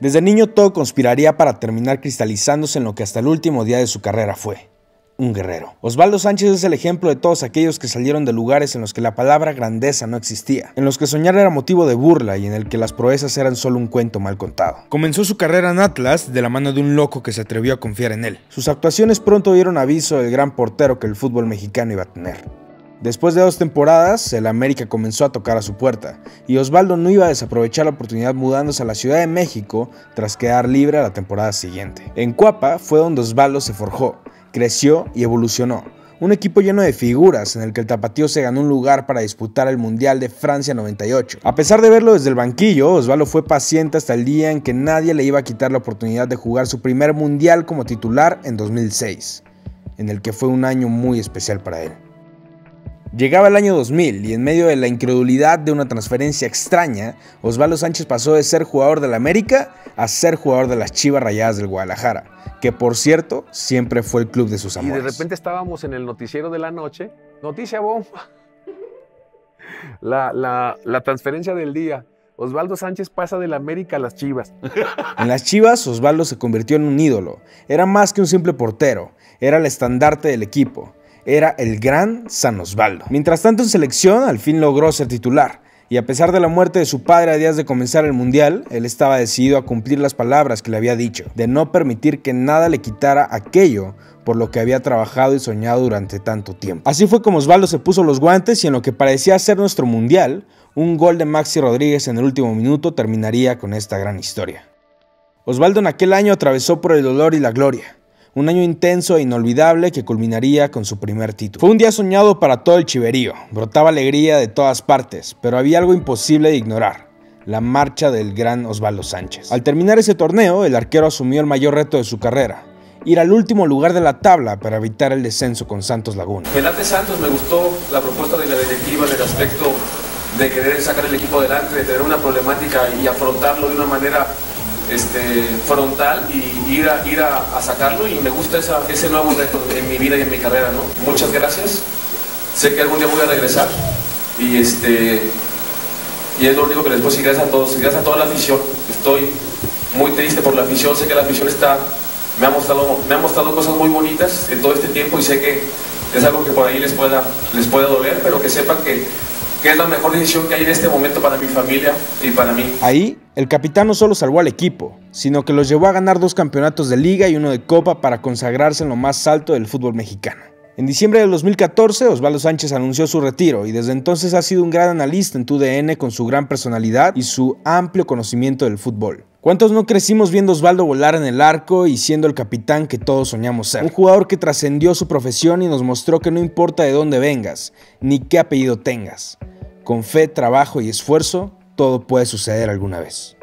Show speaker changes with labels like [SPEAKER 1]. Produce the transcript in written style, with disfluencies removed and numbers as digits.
[SPEAKER 1] Desde niño todo conspiraría para terminar cristalizándose en lo que hasta el último día de su carrera fue: un guerrero. Osvaldo Sánchez es el ejemplo de todos aquellos que salieron de lugares en los que la palabra grandeza no existía, en los que soñar era motivo de burla y en el que las proezas eran solo un cuento mal contado. Comenzó su carrera en Atlas de la mano de un loco que se atrevió a confiar en él. Sus actuaciones pronto dieron aviso del gran portero que el fútbol mexicano iba a tener. Después de 2 temporadas, el América comenzó a tocar a su puerta, y Osvaldo no iba a desaprovechar la oportunidad mudándose a la Ciudad de México tras quedar libre a la temporada siguiente. En Cuapa fue donde Osvaldo se forjó, creció y evolucionó. Un equipo lleno de figuras en el que el tapatío se ganó un lugar para disputar el Mundial de Francia 98. A pesar de verlo desde el banquillo, Osvaldo fue paciente hasta el día en que nadie le iba a quitar la oportunidad de jugar su primer Mundial como titular en 2006, en el que fue un año muy especial para él. Llegaba el año 2000 y en medio de la incredulidad de una transferencia extraña, Osvaldo Sánchez pasó de ser jugador del América a ser jugador de las Chivas Rayadas del Guadalajara, que por cierto siempre fue el club de sus amores.
[SPEAKER 2] Y de repente estábamos en el noticiero de la noche, noticia bomba, la transferencia del día. Osvaldo Sánchez pasa del América a las Chivas.
[SPEAKER 1] En las Chivas, Osvaldo se convirtió en un ídolo. Era más que un simple portero, era el estandarte del equipo. Era el gran San Osvaldo. Mientras tanto en selección, al fin logró ser titular, y a pesar de la muerte de su padre a días de comenzar el Mundial, él estaba decidido a cumplir las palabras que le había dicho, de no permitir que nada le quitara aquello por lo que había trabajado y soñado durante tanto tiempo. Así fue como Osvaldo se puso los guantes y en lo que parecía ser nuestro Mundial, un gol de Maxi Rodríguez en el último minuto terminaría con esta gran historia. Osvaldo en aquel año atravesó por el dolor y la gloria. Un año intenso e inolvidable que culminaría con su primer título. Fue un día soñado para todo el chiverío, brotaba alegría de todas partes, pero había algo imposible de ignorar: la marcha del gran Osvaldo Sánchez. Al terminar ese torneo, el arquero asumió el mayor reto de su carrera: ir al último lugar de la tabla para evitar el descenso con Santos Laguna.
[SPEAKER 3] El ante Santos me gustó la propuesta de la directiva en el aspecto de querer sacar el equipo adelante, de tener una problemática y afrontarlo de una manera frontal y ir a sacarlo, y me gusta ese nuevo reto en mi vida y en mi carrera, ¿no? Muchas gracias, sé que algún día voy a regresar y es lo único que les puedo decir. Gracias a todos, gracias a toda la afición. Estoy muy triste por la afición, sé que la afición me ha mostrado cosas muy bonitas en todo este tiempo y sé que es algo que por ahí les pueda doler, pero que sepan que es la mejor decisión que hay en este momento para mi familia y para mí.
[SPEAKER 1] Ahí, el capitán no solo salvó al equipo, sino que los llevó a ganar 2 campeonatos de liga y 1 de copa para consagrarse en lo más alto del fútbol mexicano. En diciembre del 2014, Osvaldo Sánchez anunció su retiro y desde entonces ha sido un gran analista en TUDN con su gran personalidad y su amplio conocimiento del fútbol. ¿Cuántos no crecimos viendo a Osvaldo volar en el arco y siendo el capitán que todos soñamos ser? Un jugador que trascendió su profesión y nos mostró que no importa de dónde vengas, ni qué apellido tengas. Con fe, trabajo y esfuerzo, todo puede suceder alguna vez.